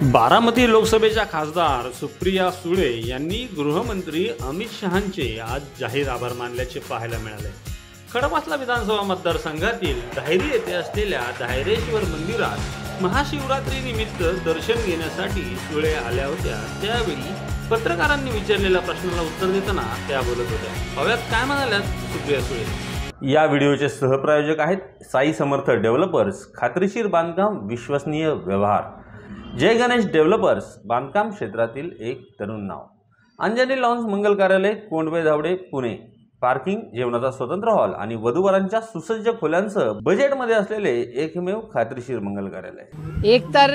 बारामती लोकसभेच्या खासदार सुप्रिया सुळे यांनी गृहमंत्री अमित शहांचे आज जाहीर आभार मानल्याचे पाहायला मिळाले। खडकवासला विधानसभा मतदारसंघातील धायरी येथे असलेल्या धायरेश्वर मंदिरात महाशिवरात्री निमित्त दर्शन घेण्यासाठी सुळे आल्या होत्या। त्यावेळी पत्रकारांनी विचारलेल्या प्रश्नाला उत्तर देताना त्या बोलत होत्या। पाहूयात काय म्हणाल्यात सुप्रिया सुळे। या व्हिडिओचे सहप्रायोजक आहेत साई समर्थ डेव्हलपर्स, खात्रीशीर बांधकाम, विश्वसनीय व्यवहार। जय गणेश डेव्हलपर्स, बांधकाम क्षेत्रातील एक तरुण नाव। अंजनी लॉन्स मंगल कार्यालय, कोंडवे धावडे, पुणे। पार्किंग, जेवणाचा स्वतंत्र हॉल आणि वधूवरांच्या सुसज्ज खोल्यांसह बजेटमध्ये असलेले एकमेव खात्रीशीर मंगल कार्यालय। एकतर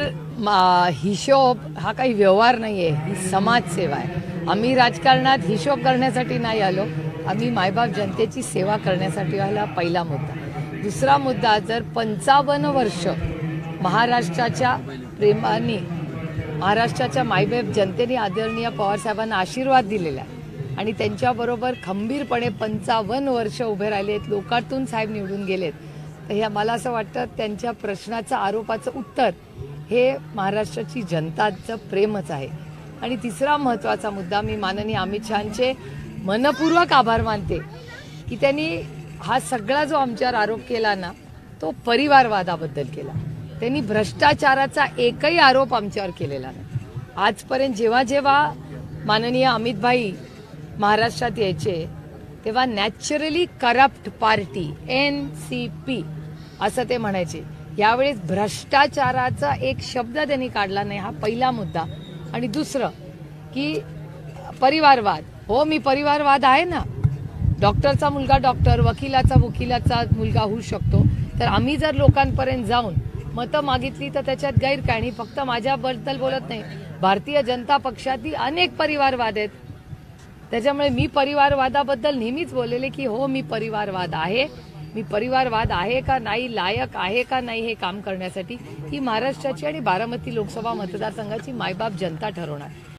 हिशोब हा काही व्यवहार नाहीये, ही समाजसेवा आहे। आम्ही राजकारणात हिशोब करण्यासाठी नाही आलो, आम्ही मायबाप जनतेची सेवा करण्यासाठी आला। पहिला मुद्दा। दुसरा मुद्दा, जर 55 वर्ष महाराष्ट्राच्या प्रेमाने, महाराष्ट्राच्या मायबाप जनतेने आदरणीय पवार साहेबांना आशीर्वाद दिलेला आहे आणि त्यांच्याबरोबर खंबीरपणे 55 वर्ष उभे राहिलेत, लोकातून साहेब निवडून गेलेत, तर हे मला असं वाटतं त्यांच्या प्रश्नाचं, आरोपाचं उत्तर हे महाराष्ट्राची जनताचं प्रेमच आहे। आणि तिसरा महत्त्वाचा मुद्दा, मी माननीय अमित शहांचे मनपूर्वक आभार मानते की त्यांनी हा सगळा जो आमच्यावर आरोप केला ना, तो परिवारवादाबद्दल केला। त्यांनी भ्रष्टाचाराचा एकही आरोप आमच्यावर केलेला नाही। आजपर्यंत जेव्हा जेव्हा माननीय अमित भाई महाराष्ट्रात यायचे तेव्हा नॅचरली करप्ट पार्टी NCP असं ते म्हणायचे। यावेळेस भ्रष्टाचाराचा एक शब्द त्यांनी काढला नाही, हा पहिला मुद्दा। आणि दुसरं की परिवारवाद, हो मी परिवारवाद आहे ना, डॉक्टरचा मुलगा डॉक्टर, वकिलाचा मुलगा होऊ शकतो। तर आम्ही जर लोकांपर्यंत जाऊन मतं मागितली तर त्याच्यात गैर काय नाही। फक्त माझ्याबद्दल बोलत नाही, भारतीय जनता पक्षातील अनेक परिवारवाद आहेत, त्याच्यामुळे मी परिवारवादाबद्दल नेहमीच बोललेले की हो मी परिवारवाद आहे का नाही, लायक आहे का नाही हे काम करण्यासाठी ही महाराष्ट्राची आणि बारामती लोकसभा मतदारसंघाची मायबाप जनता ठरवणार।